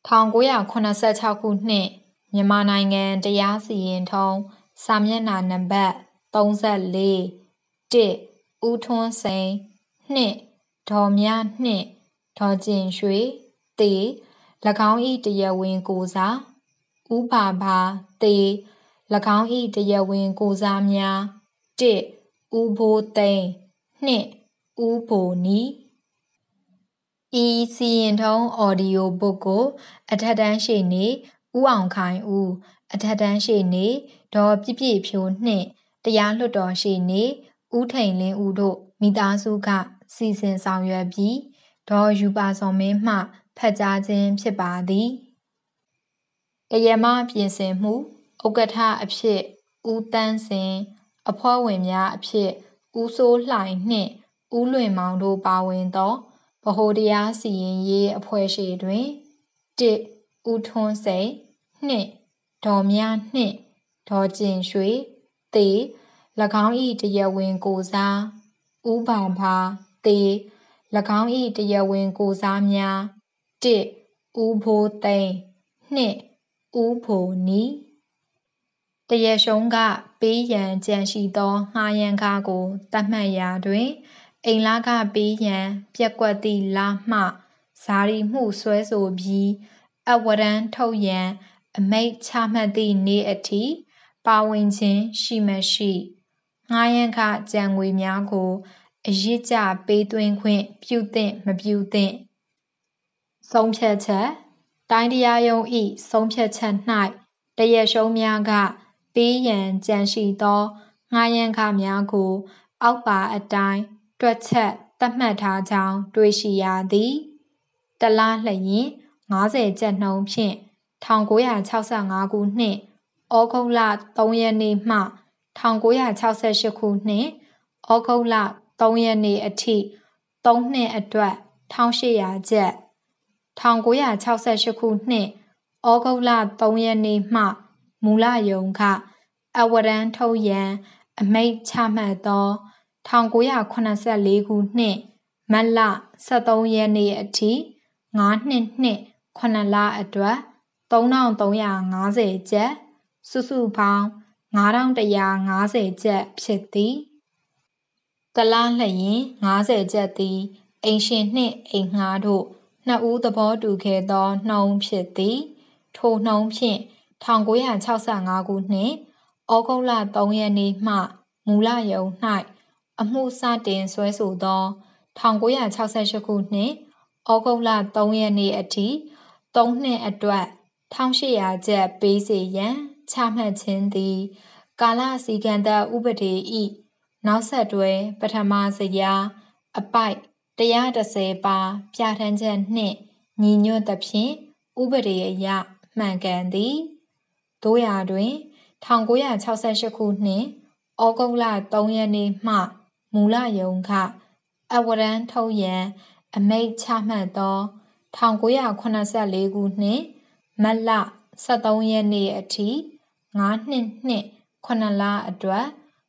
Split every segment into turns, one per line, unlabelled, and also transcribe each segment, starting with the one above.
1986 ခုနှစ်မြန်မာနိုင်ငံတရားစီရင်ထုံးစာမျက်နှာနံပါတ်34 1ဦးထွန်းစိန်2ဒေါ်မြ2ဒေါ်ကျင်ရွှေသေ၎င်း၏တရားဝင်ကိုယ်စားဦးဘာဘာသေ၎င်း၏တရားဝင်ကိုယ်စားများ1ဦးဘိုးသိန်း2ဦးဘိုနီဤစီရင်ထုံးအော်ဒီယိုဘုတ်ကိုအထက်တန်းရှေ့နေဦးအောင်ခိုင်ဦးအထက်တန်းရှေ့နေဒေါ်ပြည့်ပြည့်ဖြိုးနှင့်တရားလွှတ်တော်ရှေ့နေဦးထိန်လင်းဦးတို့မိသားစုကစီစဉ်ဆောင်ရွက်ပြီးဒေါ်ယူပါစောမင်းမှဖတ်ကြားခြင်းဖြစ်ပါသည်တရားမပြင်ဆင်မှုဥက္ကဋ္ဌအဖြစ်ဦးတန်းစင်အဖွဲ့ဝင်များအဖြစ်ဦးစိုးလှိုင်နှင့်ဦးလွင်မောင်တို့ပါဝင်သောဗဟိုတရားစီရင်ရေးအဖွဲ့ရှေ့တွင်1ဦးထွန်းစိန်2ဒေါ်မြ2ဒေါ်ကျင်ရွှေသေ၎င်း၏တရားဝင်ကိုယ်စားဦးဘာဘာသေ၎င်း၏တရားဝင်ကိုယ်စားများ1ဦးဘိုးသိန်း2ဦးဘိုနီတရားရှုံးကပေးရန်ကြံရှိသောငှားရမ်းကားကိုသတ်မှတ်ရာတွင်အိမ်လကပေးရန်ပျက်ကွက်သည့်လမှဇာရီမှုဆွဲဆိုပြီးအဝရမ်းထုတ်ရန်အမိန့်ချမှတ်သည့်နေ့အထိပါဝင်ခြင်းရှိမရှိငှားရမ်းခကြံငွေများကိုအရစ်ကျပေးသွင်းခွင့်ပြုသင့်မပြုသင့်ဆုံးဖြတ်ချက်တိုင်းတရားရုံး၏ဆုံးဖြတ်ချက်၌တရားရှုံးများကပေးရန်ကြံရှိသောငှားရမ်းခများကိုအောက်ပါအတိုင်းတွက်ချက်သတ်မှတ်ထားကြောင်းတွေ့ရှိရသည်တလလျင်50ကျပ်နှုန်းဖြင့်1965ခုနှစ်ဩဂုတ်လ3ရက်နေ့မှ1968ခုနှစ်ဩဂုတ်လ3ရက်နေ့အထိ3နှစ်အတွက်1800ကျပ်1968ခုနှစ်ဩဂုတ်လ3ရက်နေ့မှမူလရုံးကအဝရမ်းထုတ်ရန်အမိန့်ချမှတ်သော1984ခုနှစ်မတ်လ13ရက်နေ့အထိ9နှစ်နှင့်9လအတွက်3350ကျပ်စုစုပေါင်း9150ကျပ်ဖြစ်သည်တလလျင်50ကျပ်သည်အိမ်ရှင်နှင့်အိမ်ငှားတို့နှစ်ဦးသဘောတူခဲ့သောနှုန်းဖြစ်သည်ထိုနှုန်းဖြင့်1965ခုနှစ်ဩဂုတ်လ3ရက်နေ့မှမူလရုံး၌အမှုစတင်ဆွဲဆိုသော1968ခုနှစ်ဩဂုတ်လ3ရက်နေ့အထိ3နှစ်အတွက်1800ကျပ်ပေးစေရန်ချမှတ်ခြင်းသည်ကာလစည်းကမ်းသတ်ဥပဒေ၏နောက်ဆက်တွဲပထမစရာအပိုက်130ပါပြဋ္ဌာန်းချက်နှင့်ညီညွတ်သဖြင့်ဥပဒေအရမှန်ကန်သည်သို့ရာတွင်1968ခုနှစ်ဩဂုတ်လ3ရက်နေ့မှမူလရုံးကအဝရမ်းထုတ်ရန်အမိန့်ချမှတ်သော1984ခုနှစ်မတ်လ13ရက်နေ့အထိ9နှစ်နှင့်9လအတွက်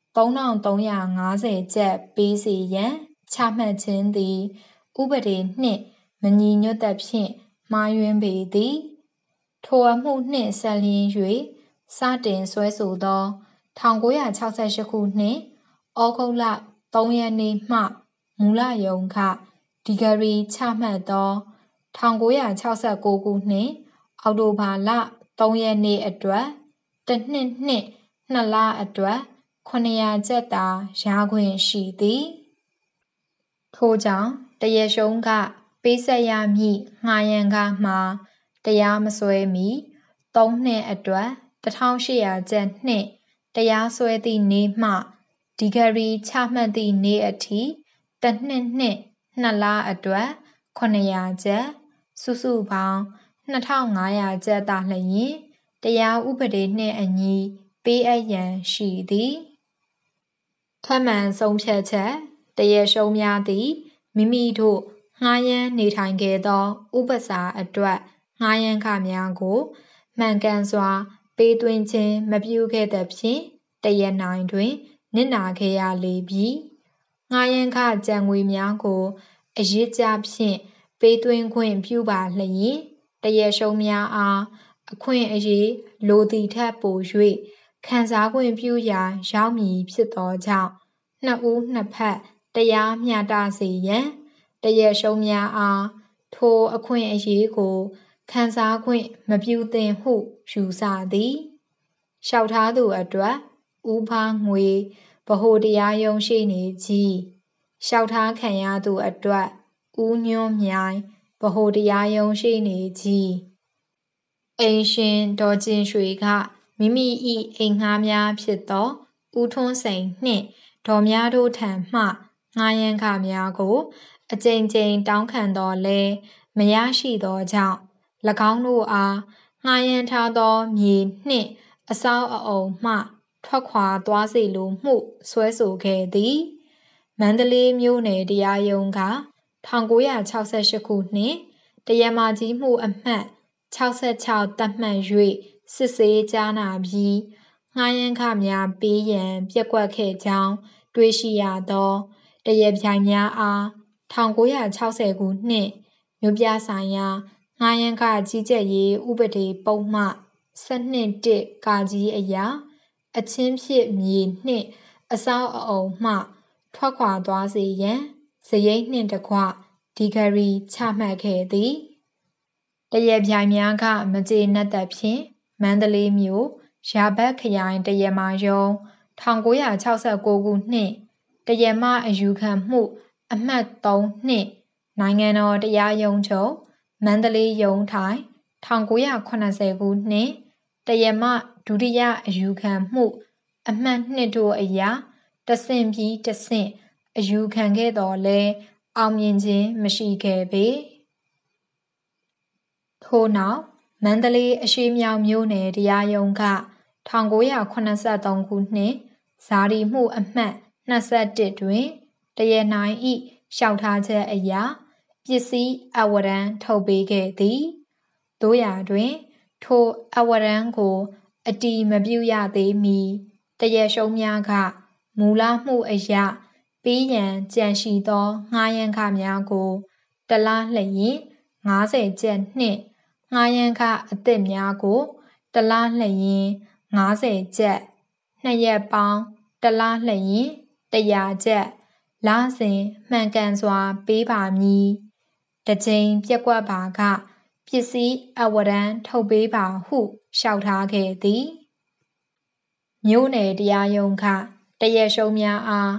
3350ကျပ်ပေးစေရန်ချမှတ်ခြင်းသည်ဥပဒေနှင့်မညီညွတ်သဖြင့်မှားယွင်းပေသည်ထိုအမှုနှင့်ဆက်လျင်း၍စတင်ဆွဲဆိုသော1968ခုနှစ်ဩဂုတ်လ3ရက်နေ့မှမူလရုံးကဒီဂရီချမှတ်သော1969ခုနှစ်အောက်တိုဘာလ3ရက်နေ့အတွက်တစ်နှစ်နှင့်2လအတွက်900ကျပ်သာရခွင့်ရှိသည်ထို့ကြောင့်တရားရှုံးကပေးဆက်ရမည့်ငှားရမ်းကားမှာတရားမစွဲမီ3နှစ်အတွက်1800ကျပ်နှင့်တရားစွဲသည့်နေ့မှဒီဂရီချမှတ်သည့်နေ့အထိတစ်နှစ်နှင့်2လအတွက်900ကျပ်စုစုပေါင်း2500ကျပ်သာလျှင်တရားဥပဒေနှင့်အညီပေးအပ်ရန်ရှိသည်ထပ်မံဆုံးဖြတ်ချက်တရားရှုံးများသည်မိမိတို့ငှားရမ်းနေထိုင်ခဲ့သောဥပစာအတွက်ငှားရမ်းခများကိုမှန်ကန်စွာပေးသွင်းခြင်းမပြုခဲ့သဖြင့်တရားနိုင်တွင်နစ်နာခဲ့ရလေပြီငှားရမ်းခကြံငွေများကိုအရစ်ကျဖြင့်ပေးသွင်းခွင့်ပြုပါလျင်တရားရှုံးများအားအခွင့်အရေးလိုသည်ထက်ပို၍ခံစားခွင့်ပြုရာရောက်မည်ဖြစ်သောကြောင့်နှစ်ဦးနှစ်ဖက်တရားမျှတစေရန်တရားရှုံးများအားထိုအခွင့်အရေးကိုခံစားခွင့်မပြုသင့်ဟုယူဆသည်လျှောက်ထားသူအတွက်ဦးဖားငွေဗဟိုတရားရုံးရှေ့နေကြီးလျှောက်ထားခံရသူအတွက်ဦးညွန့်မြိုင်ဗဟိုတရားရုံးရှေ့နေကြီးအိမ်ရှင်ဒေါ်ကျင်ရွှေကမိမိ၏အိမ်ငှားများဖြစ်သောဦးထွန်းစိန်နှင့်ဒေါ်မြတို့ထံမှငှားရမ်းခများကိုအကြိမ်ကြိမ်တောင်းခံသောလဲမရရှိသောကြောင့်၎င်းတို့အားငှားရမ်းထားသောမြေနှင့်အဆောက်အအုံမှထွက်ခွာသွားစေလိုမှုစွဲဆိုခဲ့သည်မန္တလေးမြို့နယ်တရားရုံးက1968ခုနှစ်တရားမကြီးမှုအမှတ်66သတ်မှတ်၍စစ်ဆေးကြားနာပြီးငှားရမ်းခများပေးရန်ပျက်ကွက်ခဲ့ကြောင်းတွေ့ရှိရသောတရားပြိုင်များအား1960ခုနှစ်မြို့ပြဆိုင်ရာငှားရမ်းခကြီးကြပ်ရေးဥပဒေပုံမှ12(1)ကကြီးအရာအချင်းဖြစ်မြေနှင့်အဆောက်အအုံမှထွက်ခွာသွားစေရန်စရိတ်နှင့်တကွဒီဂရီချမှတ်ခဲ့သည်တရားပြိုင်များကမကျေနပ်သဖြင့်မန္တလေးမြို့ရာဘတ်ခရိုင်တရားမရုံး1969ခုနှစ်တရားမအယူခံမှုအမှတ်3နှင့်နိုင်ငံတော်တရားရုံးချုပ်မန္တလေးရုံးထိုင်1980ခုနှစ်တရားမဒုတိယအယူခံမှုအမှတ်2တို့အရာတဆင့်ပြီးတဆင့်အယူခံခဲ့တော်လဲအောင်မြင်ခြင်းမရှိခဲ့ပေထို့နောက်မန္တလေးအရှေ့မြောက်မြို့နယ်တရားရုံးက1983ခုနှစ်ဇာတိမှုအမှတ်21တွင်တရားနိုင်၏လျှောက်ထားချက်အရာပစ္စည်းအဝရမ်းထုတ်ပေးခဲ့သည်တို့ရာတွင်ထိုအဝရမ်းကိုအတည်မပြုရသေးမီတရားရှုံးများကမူလမှုအရာပေးရန်ကြံရှိသောငှားရမ်းခများကိုတလလျင်50ကျပ်နှင့်ငှားရမ်းခအသစ်များကိုတလလျင်50ကျပ်2ရက်ပေါင်းတလလျင်100ကျပ်လစဉ်မှန်ကန်စွာပေးပါမည်တစ်ကြိမ်ပြက်ကွက်ပါကပစ္စည်းအဝရမ်းထုတ်ပေးပါဟုလျှောက်ထားခဲ့သည်မြို့နယ်တရားရုံးကတရားရှုံးများအား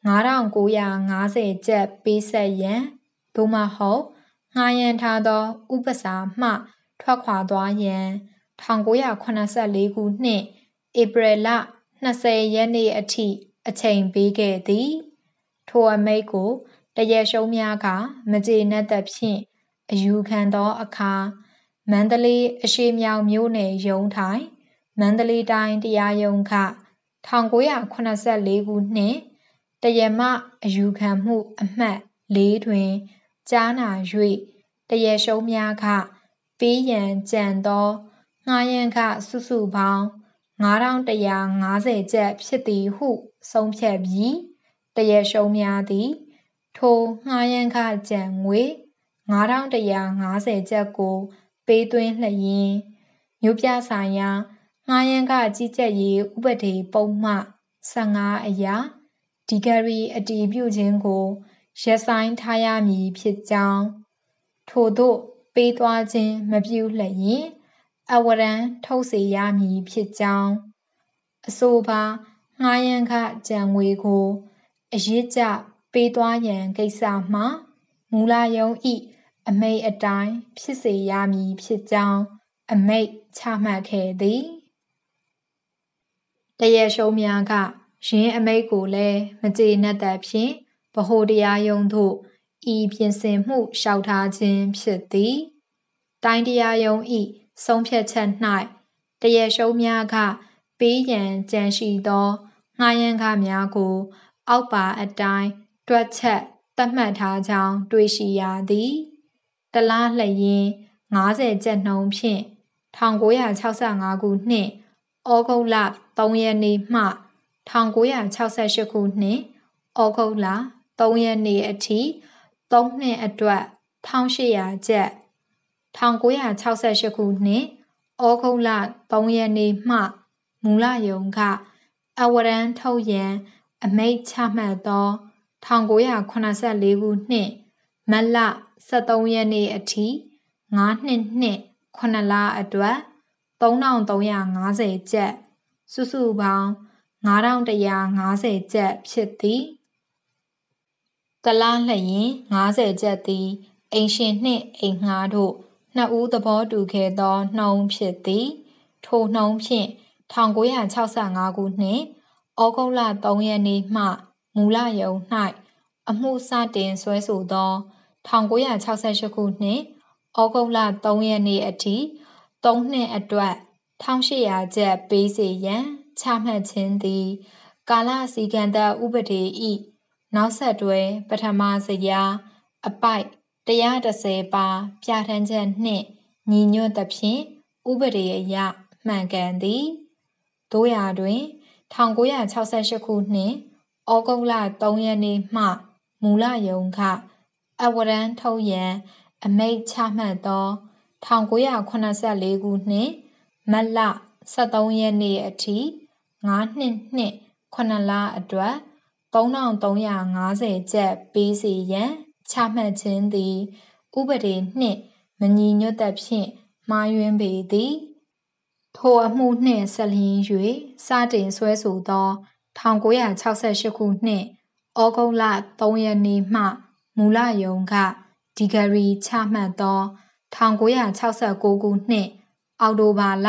9950ကျပ်ပေးဆက်ရန်သို့မဟုတ်ငှားရမ်းထားသောဥပစာမှထွက်ခွာသွားရန်1984ခုနှစ်ဧပြီလ20ရက်နေ့အထိအချိန်ပေးခဲ့သည်ထိုအမိန့်ကိုတရားရှုံးများကမကျေနပ်သဖြင့်အယူခံသောအခါမန္တလေးအရှေ့မြောက်မြို့နယ်ရုံးထိုင်မန္တလေးတိုင်းတရားရုံးက1984ခုနှစ်တရားမအယူခံမှုအမှတ်4တွင်ကြားနာ၍တရားရှုံးများကပေးရန်ကြံသောငှားရမ်းခစုစုပေါင်း9150ကျပ်ဖြစ်သည်ဟုဆုံးဖြတ်ပြီးတရားရှုံးများသည်ထိုငှားရမ်းခကြံငွေ9150ကျပ်ကိုပေးသွင်းလျင်မြို့ပြဆိုင်ရာငှားရမ်းခကြီးကြပ်ရေးဥပဒေပုံမှ15အရာဒီဂရီအတည်ပြုခြင်းကိုရပ်ဆိုင်းထားရမည်ဖြစ်ကြောင်းထို့သို့ပေးသွားခြင်းမပြုလျင်အဝရမ်းထုတ်စေရမည်ဖြစ်ကြောင်းအဆိုပါငှားရမ်းခကြံငွေကိုအရစ်ကျပေးသွားရန်ကိစ္စမှာမူလရုံး၏အမိန့်အတိုင်းဖြစ်စေရမည်ဖြစ်ကြောင်းအမိန့်ချမှတ်ခဲ့သည်တရားရှုံးများကယင်းအမိန့်ကိုလည်းမကျေနပ်သဖြင့်ဗဟိုတရားရုံးသို့ဤပြင်ဆင်မှုလျှောက်ထားခြင်းဖြစ်သည်တိုင်းတရားရုံး၏ဆုံးဖြတ်ချက်၌တရားရှုံးများကပေးရန်ကြံရှိသောငှားရမ်းခများကိုအောက်ပါအတိုင်းတွက်ချက်သတ်မှတ်ထားကြောင်းတွေ့ရှိရသည်တလလျင်50ကျပ်နှုန်းဖြင့်1965ခုနှစ်ဩဂုတ်လ3ရက်နေ့မှ1968ခုနှစ်ဩဂုတ်လ3ရက်နေ့အထိ3နှစ်အတွက်1800ကျပ် 1968ခုနှစ်ဩဂုတ်လ3ရက်နေ့မှမူလရုံးကအဝရမ်းထုတ်ရန်အမိန့်ချမှတ်သော1984ခုနှစ်မတ်လ13ရက်နေ့အထိ9နှစ်နှင့်9လအတွက်3350ကျပ်စုစုပေါင်း9150ကျပ်ဖြစ်သည်တလလျင်50ကျပ်သည်အိမ်ရှင်နှင့်အိမ်ငှားတို့နှစ်ဦးသဘောတူခဲ့သောနှုန်းဖြစ်သည်ထိုနှုန်းဖြင့်1965ခုနှစ်ဩဂုတ်လ3ရက်နေ့မှမူလရုံး၌အမှုစတင်စွဲဆိုသော1968ခုနှစ်ဩဂုတ်လ3ရက်နေ့အထိ3နှစ်အတွက်1800ကျပ်ပေးစေရန်ချမှတ်ခြင်းသည်ကာလစည်းကမ်းသတ်ဥပဒေ၏နောက်ဆက်တွဲပထမစရာအပိုက်130ပါပြဋ္ဌာန်းချက်နှင့်ညီညွတ်သဖြင့်ဥပဒေအရမှန်ကန်သည်တို့ရာတွင်1968ခုနှစ်ဩဂုတ်လ3ရက်နေ့မှမူလရုံးကအဝရမ်းထုတ်ရန်အမိန့်ချမှတ်သော1984ခုနှစ်မတ်လ13ရက်နေ့အထိ9နှစ်နှင့်9လအတွက်3350ကျပ်ပေးစီရန်ချမှတ်ခြင်းသည်ဥပဒေနှင့်မညီညွတ်သဖြင့်မှားယွင်းပေသည်ထိုအမှုနှင့်ဆက်လျင်း၍စတင်စွဲဆိုသော1968ခုနှစ်ဩဂုတ်လ3ရက်နေ့မှမူလရုံးကဒီဂရီချမှတ်သော1969ခုနှစ်အောက်တိုဘာလ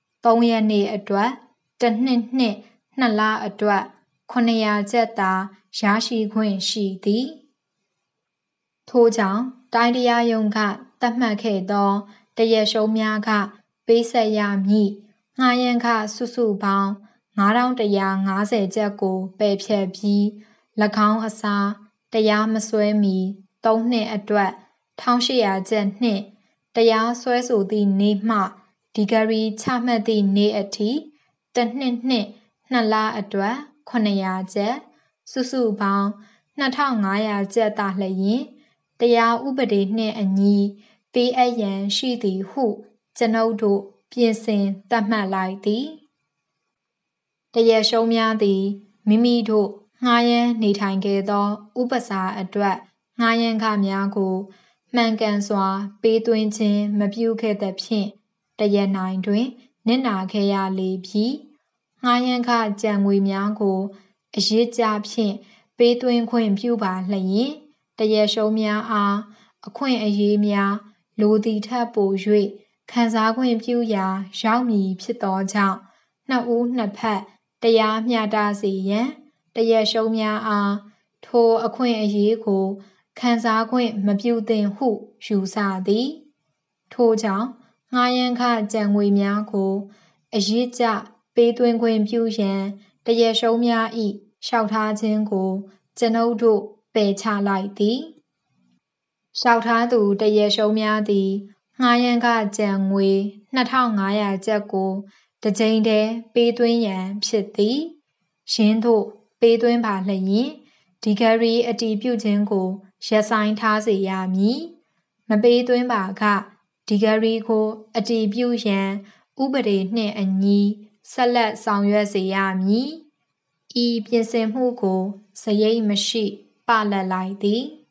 3ရက်နေ့အတွက်တစ်နှစ်နှင့်2လအတွက်900ကျပ်သာရရှိခွင့်ရှိသည်ထို့ကြောင့်တိုင်းတရားရုံးကသတ်မှတ်ခဲ့သောတရက်ရှုံးများကပေးဆက်ရမည်ငှားရမ်းခစုစုပေါင်း9150ကျပ်ကိုပယ်ဖျက်ပြီး၎င်းအစားတရားမစွဲမီ3နှစ်အတွက်1800ကျပ်နှင့်တရားစွဲဆိုသည့်နေ့မှဒီဂရီချမှတ်သည့်နေ့အထိတစ်နှစ်နှင့်2လအတွက်900ကျပ်စုစုပေါင်း2500ကျပ်သာလျှင်တရားဥပဒေနှင့်အညီပေးအပ်ရန်ရှိသည်ဟုကျွန်ုပ်တို့ပြင်ဆင်သတ်မှတ်လိုက်သည်တရက်ရှုံးများသည်မိမိတို့ငှားရမ်းနေထိုင်ခဲ့သောဥပစာအတွက်ငှားရမ်းခများကိုမှန်ကန်စွာပေးသွင်းခြင်းမပြုခဲ့သဖြင့်တရက်နိုင်တွင်နစ်နာခဲ့ရလေပြီငှားရမ်းခကြံငွေများကိုအရေးကြဖြင့်ပေးသွင်းခွင့်ပြုပါလျင်တရက်ရှုံးများအားအခွင့်အရေးများလိုသည်ထက်ပို၍ခံစားခွင့်ပြုရာရောက်မည်ဖြစ်သောကြောင့်နှစ်ဦးနှစ်ဖက်တရားမျှတစေရန်တရက်ရှုံးများအားထိုအခွင့်အရေးကိုခံစားခွင့်မပြုသင့်ဟုယူဆသည်ထို့ကြောင့်ငှားရမ်းခကြံငွေများကိုအရေးကြပေးသွင်းခွင့်ပြုရန်တရက်ရှုံးများ၏လျှောက်ထားခြင်းကိုကျွန်ုပ်တို့ပယ်ချလိုက်သည်လျှောက်ထားသူတရက်ရှုံးများသည်ငှားရမ်းခကြံငွေ2500ကျပ်ကိုတစ်ကြိမ်တည်းပေးသွင်းရန်ဖြစ်သည်ယင်းသို့ပေးသွင်းပါလျင်ဒီဂရီအတည်ပြုခြင်းကိုရပ်ဆိုင်းထားစေရမည်မပေးသွင်းပါကဒီဂရီကိုအတည်ပြုရန်ဥပဒေနှင့်အညီဆက်လက်ဆောင်ရွက်စေရမည်ဤပြင်ဆင်မှုကိုစရိတ်မရှိပလတ်လိုက်သည်